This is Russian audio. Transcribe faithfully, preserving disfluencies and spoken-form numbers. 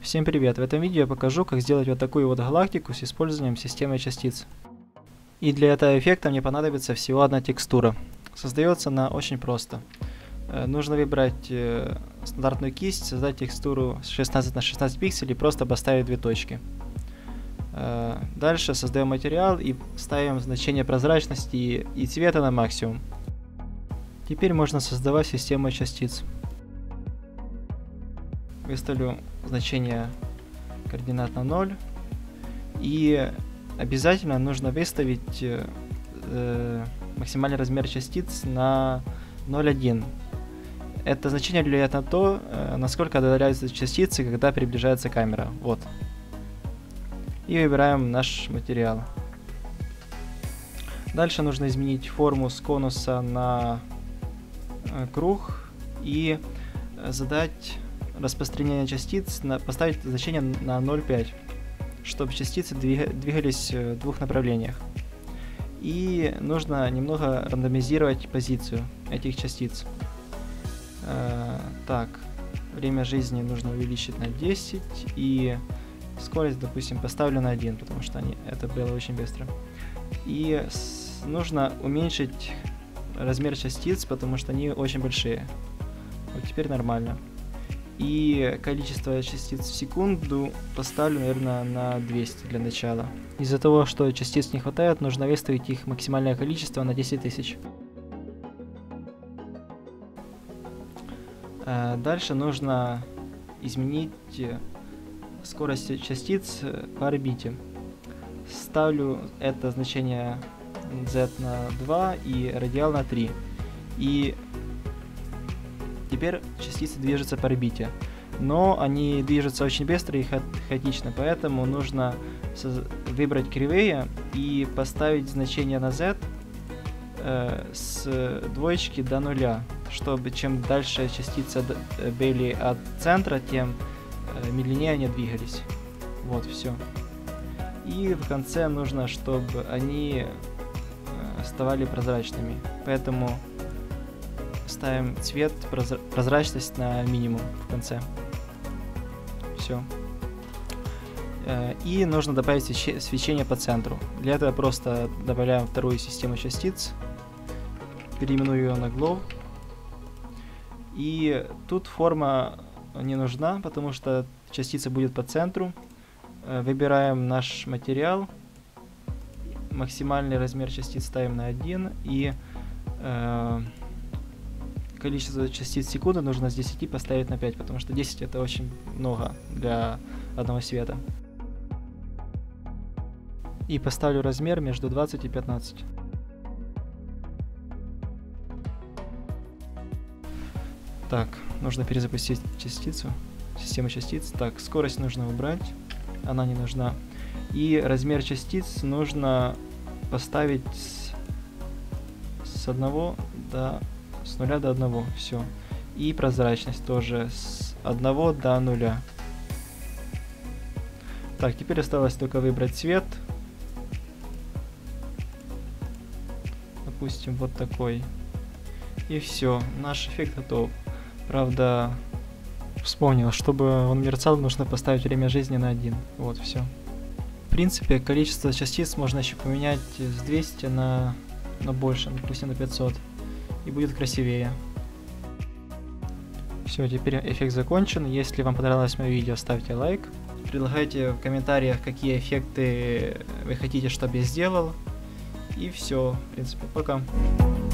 Всем привет! В этом видео я покажу, как сделать вот такую вот галактику с использованием системы частиц. И для этого эффекта мне понадобится всего одна текстура. Создается она очень просто. Э, нужно выбрать э, стандартную кисть, создать текстуру шестнадцать на шестнадцать пикселей и просто поставить две точки. Э, дальше создаем материал и ставим значение прозрачности и, и цвета на максимум. Теперь можно создавать систему частиц. Выставлю значение координат на ноль. И обязательно нужно выставить э, максимальный размер частиц на ноль целых одна десятая. Это значение влияет на то, э, насколько отдаляются частицы, когда приближается камера. Вот. И выбираем наш материал. Дальше нужно изменить форму с конуса на э, круг и задать распространение частиц, на, поставить значение на ноль целых пять десятых, чтобы частицы двиг, двигались в двух направлениях. И нужно немного рандомизировать позицию этих частиц. Э, так, время жизни нужно увеличить на десять, и скорость, допустим, поставлю на один, потому что они, это было очень быстро. И с, нужно уменьшить размер частиц, потому что они очень большие. Вот теперь нормально. И количество частиц в секунду поставлю, наверное, на двести для начала. Из-за того, что частиц не хватает, нужно выставить их максимальное количество на десять тысяч. Дальше нужно изменить скорость частиц по орбите. Ставлю это значение z на два и радиал на три. И теперь частицы движутся по орбите, но они движутся очень быстро и ха хаотично, поэтому нужно выбрать кривые и поставить значение на z э, с двоечки до нуля, чтобы чем дальше частицы были от центра, тем э, медленнее они двигались. Вот, все. И в конце нужно, чтобы они э, ставали прозрачными, поэтому ставим цвет, прозра прозрачность на минимум в конце. Все. И нужно добавить свечение по центру. Для этого просто добавляем вторую систему частиц, переименую ее на Glow. И тут форма не нужна, потому что частица будет по центру. Выбираем наш материал. Максимальный размер частиц ставим на один. И э, количество частиц в секунду нужно с десяти поставить на пять, потому что десять это очень много для одного света. И поставлю размер между двадцать и пятнадцать. Так, нужно перезапустить частицу, систему частиц. Так, скорость нужно убрать, она не нужна. И размер частиц нужно поставить с, с одного до с нуля до одного, все. И прозрачность тоже с одного до нуля. Так, теперь осталось только выбрать цвет. Допустим, вот такой. И все, наш эффект готов. Правда, вспомнил, чтобы он мерцал, нужно поставить время жизни на один. Вот, все. В принципе, количество частиц можно еще поменять с двухсот на, на больше, допустим, на пятьсот. И будет красивее. Все, теперь эффект закончен. Если вам понравилось мое видео, ставьте лайк. Предлагайте в комментариях, какие эффекты вы хотите, чтобы я сделал. И все, в принципе, пока.